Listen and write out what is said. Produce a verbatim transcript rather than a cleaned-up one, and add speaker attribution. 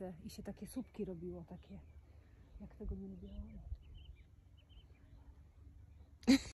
Speaker 1: ręce i się takie słupki robiło, takie, jak tego nie lubiłam.